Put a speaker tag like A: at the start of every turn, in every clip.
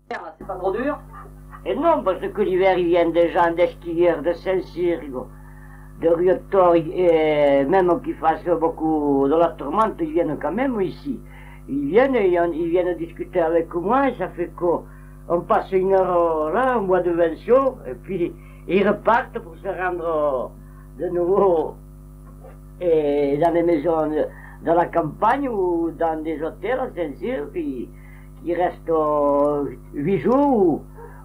A: C'est pas trop dur?
B: Et non, parce que l'hiver, ils viennent des gens, des skieurs de Saint-Cyr, de Riotor, et même qu'ils fassent beaucoup de la tourmente, ils viennent quand même ici. Ils viennent discuter avec moi, et ça fait qu'on passe une heure là, au mois de Vention, et puis ils repartent pour se rendre de nouveau dans les maisons dans la campagne ou dans des hôtels à Saint-Cyr, qui restent 8 jours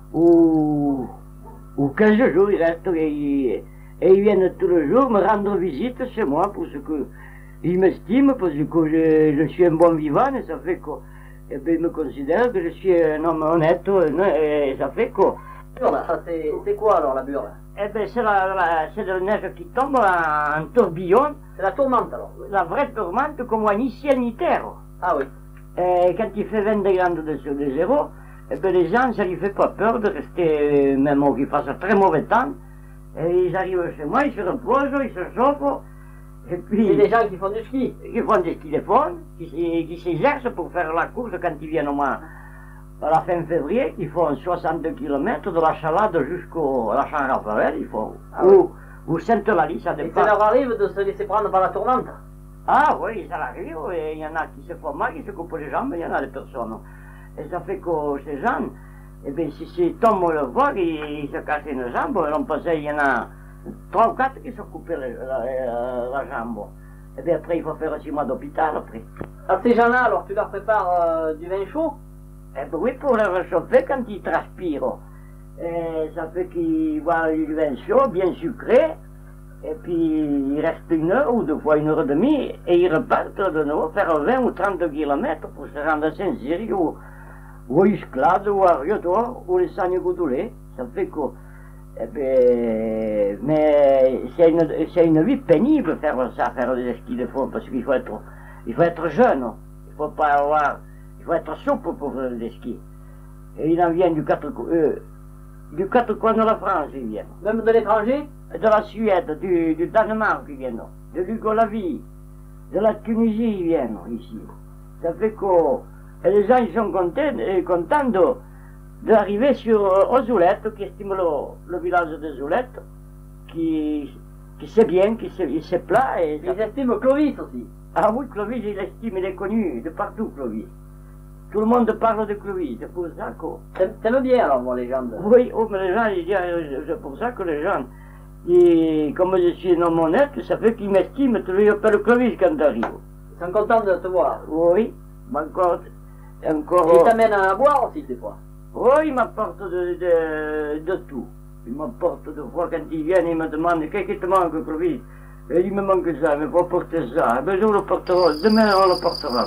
B: ou 15 jours, ils restent et ils viennent tous les jours me rendre visite chez moi parce qu'ils m'estiment, parce que je suis un bon vivant, et ça fait qu'ils me considèrent que je suis un homme honnête, et ça fait que...
A: C'est quoi alors la burle?
B: Eh bien, c'est de la neige qui tombe en tourbillon.
A: C'est la tourmente alors?
B: La vraie tourmente, comme voit ni ciel ni terre.
A: Ah oui.
B: Et quand il fait 20 degrés au-dessus de zéro, eh bien, les gens, ça ne lui fait pas peur de rester, même qu'il fasse très mauvais temps. Et ils arrivent chez moi, ils se reposent, ils se chauffent. Et puis...
A: C'est des gens qui font du ski?
B: Qui font des skis de fond, qui s'exercent pour faire la course quand ils viennent au moins à la fin février, qui font 62 km de la Chalade jusqu'à la Saint-Raphaël, ils font.
A: Ah oui.
B: Ou Sainte-Eulalie, ça dépend.
A: Et ça leur arrive de se laisser prendre par la tourmente?
B: Ah oui, ça arrive, et il y en a qui se font mal, qui se coupent les jambes, il y en a des personnes. Et ça fait que ces gens, eh bien, si tombent le vol, ils se cassent une jambe, on pensait, il y en a 3 ou 4 qui se coupent la jambe. Et bien après, il faut faire 6 mois d'hôpital après.
A: À ces gens-là, alors, tu leur prépares du vin chaud?
B: Eh bien oui, pour les réchauffer quand ils transpirent. Et ça fait qu'ils boivent du vin chaud, bien sucré, et puis ils restent 1 heure ou 2 fois 1 heure et demie, et ils repartent de nouveau faire 20 ou 30 km pour se rendre à Saint-Cyr, ou à Usclade, ou à Riotor, ou les Sagnes-Goudoulets. Ça fait que... Eh bien, mais c'est une vie pénible faire ça, faire des skis de fond, parce qu'il faut être jeune, il faut pas avoir... Il faut être souple pour faire des skis. Et il en vient du quatre coins de la France, ils viennent.
A: Même de l'étranger?
B: De la Suède, du Danemark, ils viennent. De l'Yougoslavie, de la Tunisie, ils viennent ici. Ça fait que les gens ils sont contents d'arriver sur Ozoulette, qui estime le village de Zoulette, qui sait bien, il sait plat. Et
A: ils estiment Clovis aussi.
B: Ah oui, Clovis, il estime, il est connu de partout, Clovis. Tout le monde parle de Clovis, c'est pour ça que...
A: T'aimes bien alors, moi, les gens de...
B: Oui, oh, mais les gens, ils disent, c'est pour ça que les gens, comme je suis un homme honnête, ça fait qu'ils m'estiment, tu lui appelles Clovis quand t'arrives.
A: Ils sont contents de te voir.
B: Oui, encore...
A: Et ils t'amènent à boire aussi, des fois.
B: Oui, ils m'apportent de tout. Ils m'apportent de fois quand ils viennent, ils me demandent, qu'est-ce qui te manque, Clovis? Et il me manque ça, mais faut porter ça. Eh bien, je le porterai, demain on le portera.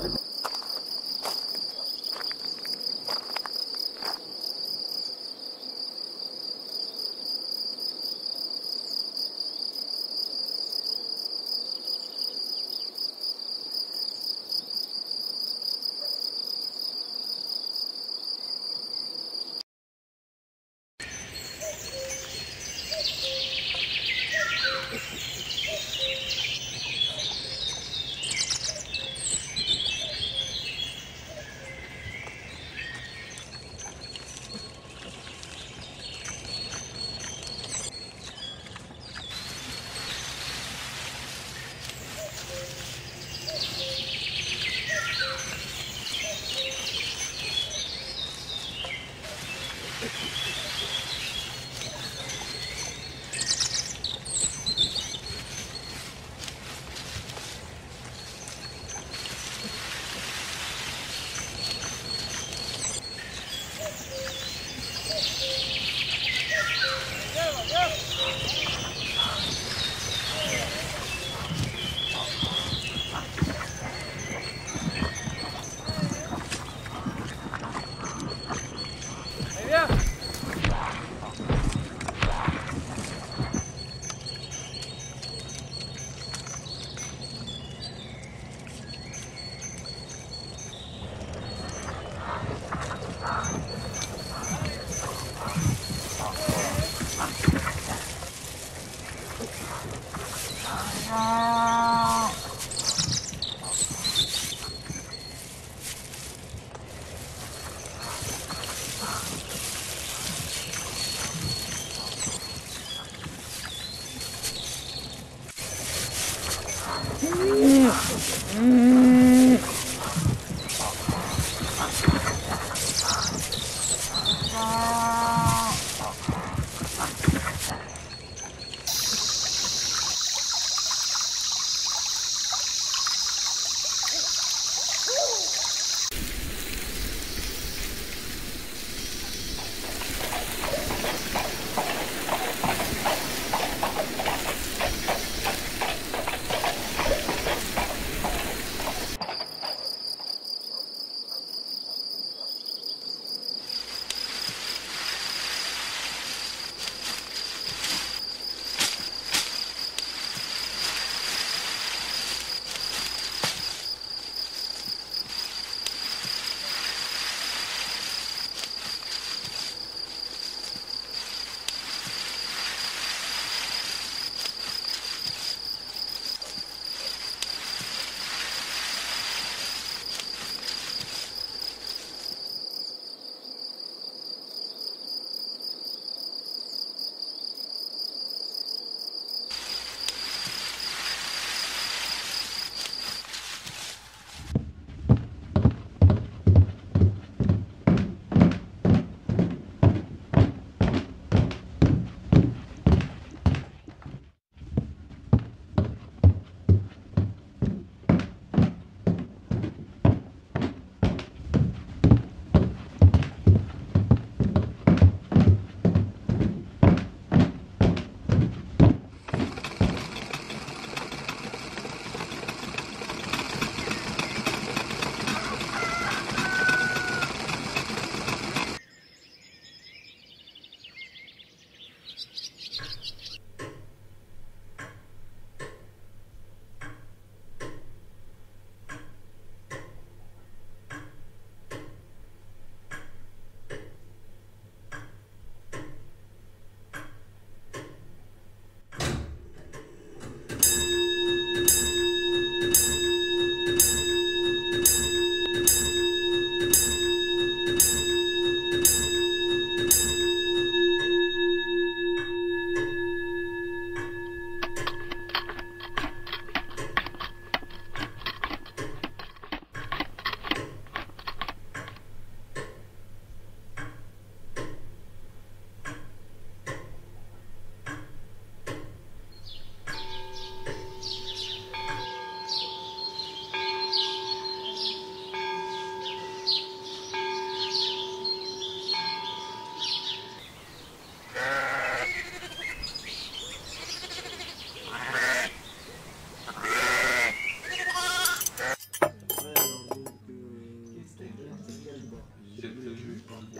C: J'ai prévu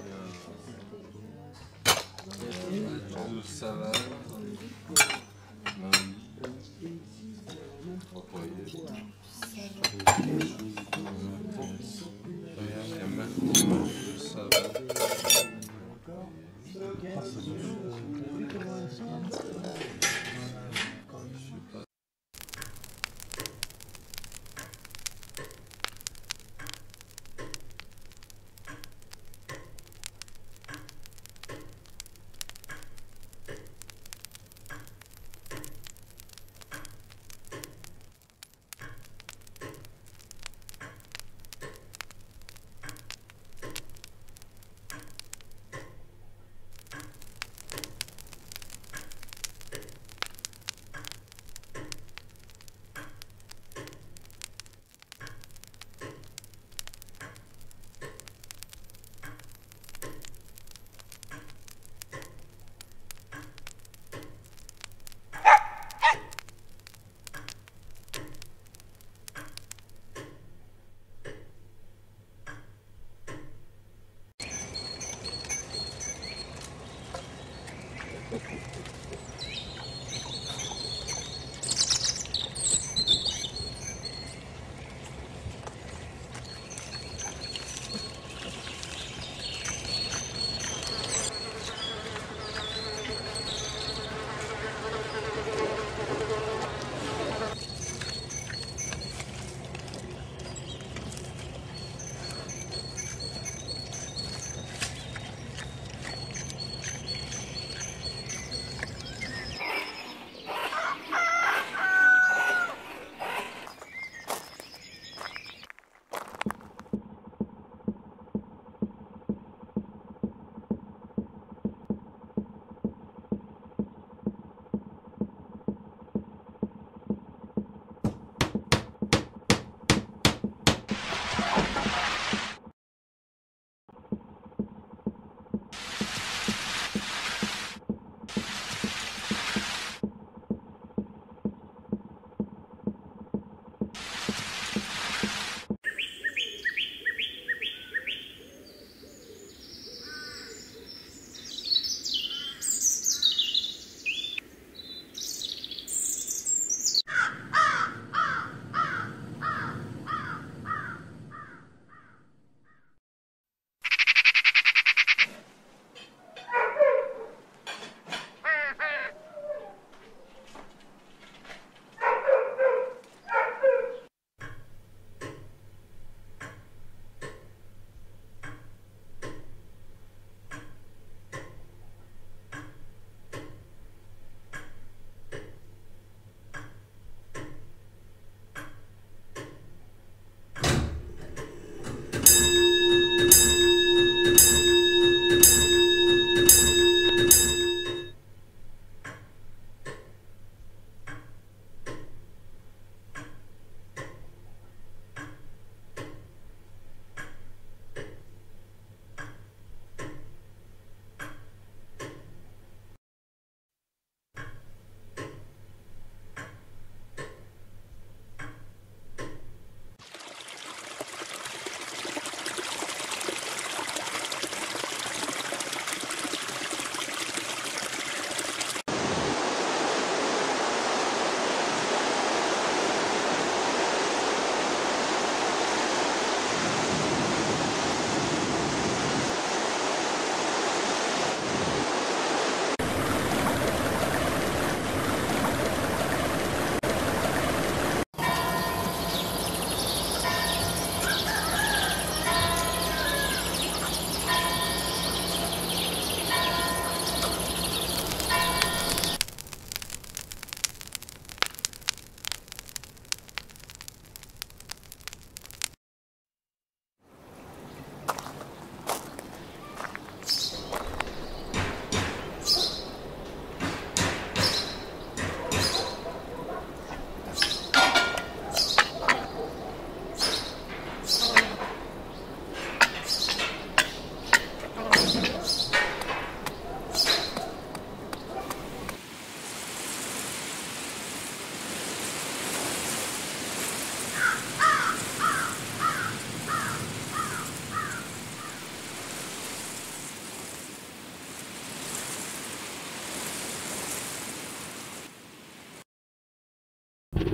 C: de salade,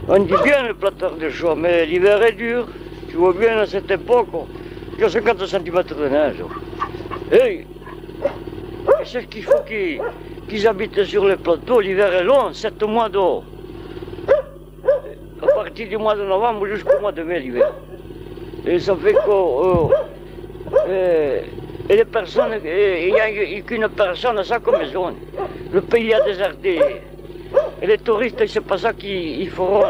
B: On dit bien le platteur de choix, mais l'hiver est dur. Tu vois bien à cette époque, il y a 50 cm de neige. Et c'est ce qu'il faut qu'ils habitent sur les plateaux. L'hiver est long, 7 mois d'eau. À partir du mois de novembre jusqu'au mois de mai, l'hiver. Et ça fait que et les personnes, il n'y a qu'une personne à chaque maison. Le pays a déserté. Et les touristes, c'est pas ça qu'ils feront.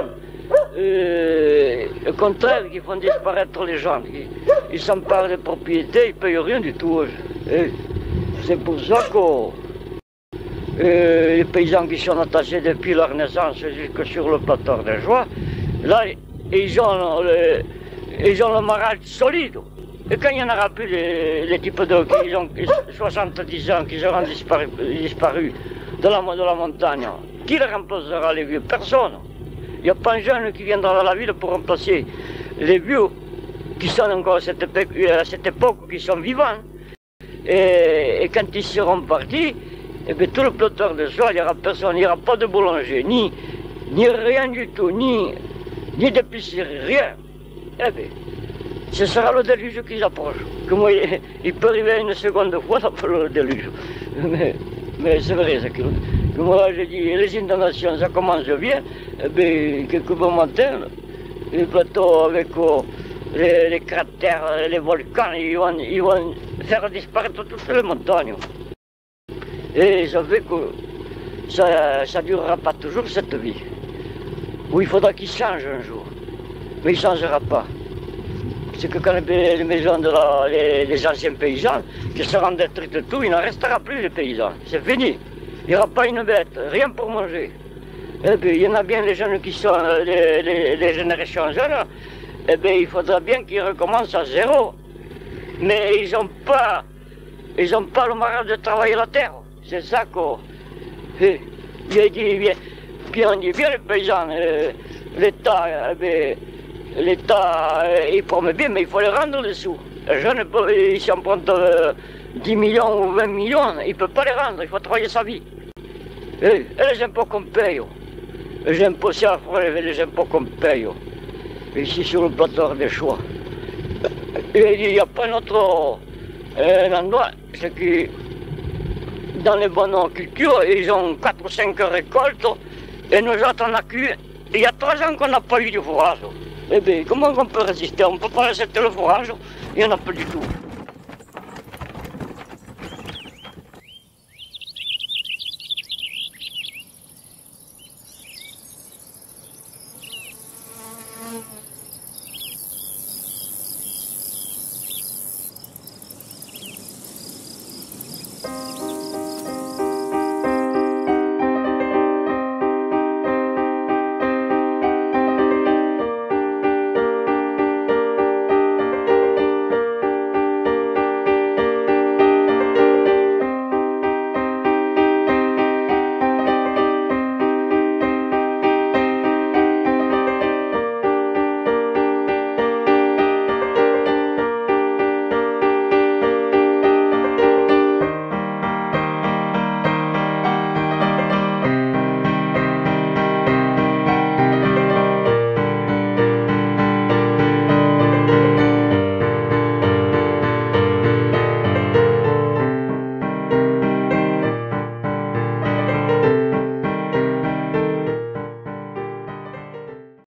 B: Au contraire, ils font disparaître les gens. Ils s'emparent des propriétés, ils ne payent rien du tout. C'est pour ça que les paysans qui sont attachés depuis leur naissance jusque sur le plateau de joie, là, ils ont le mariage solide. Et quand il n'y en aura plus les types d'eau qui ont 70 ans, qui seront disparus de la montagne, qui les remplacera les vieux? Personne. Il n'y a pas un jeune qui viendra dans la ville pour remplacer les vieux qui sont encore à cette époque, qui sont vivants. Et quand ils seront partis, eh bien, tout le plateau de soie, il n'y aura personne, il n'y aura pas de boulanger, ni rien du tout, ni d'épicerie, rien. Eh bien, ce sera le déluge qui s'approche. Il peut arriver une seconde fois après le déluge. Mais c'est vrai, c'est que moi je dis, les inondations, ça commence bien. Eh bien, quelques beaux matins, les plateaux avec les cratères, les volcans, ils vont faire disparaître toutes les montagnes. Et ça fait que ça ne durera pas toujours cette vie. Ou il faudra qu'il change un jour. Mais il ne changera pas. C'est que quand les maisons des anciens paysans qui seront détruites de tout, il n'en restera plus les paysans. C'est fini. Il n'y aura pas une bête, rien pour manger. Eh bien, il y en a bien les jeunes qui sont les générations jeunes. Eh bien, il faudra bien qu'ils recommencent à zéro. Mais ils n'ont pas le moral de travailler la terre. C'est ça qu'on dit bien les paysans, l'État, l'État, il promet bien, mais il faut les rendre les sous. Les jeunes, ils s'en prennent 10 millions ou 20 millions, ils ne peuvent pas les rendre, il faut travailler sa vie. Et les impôts qu'on paye, les impôts, c'est affreux, les impôts qu'on paye, ici sur le plateau des choix. Et il n'y a pas un autre endroit, c'est que dans les bonnes cultures, ils ont 4 ou 5 récoltes, et nous autres, on a cuit. Il y a 3 ans qu'on n'a pas eu de fourrage. Eh bien, comment on peut résister? On ne peut pas résister le fourrage, il n'y en a pas du tout.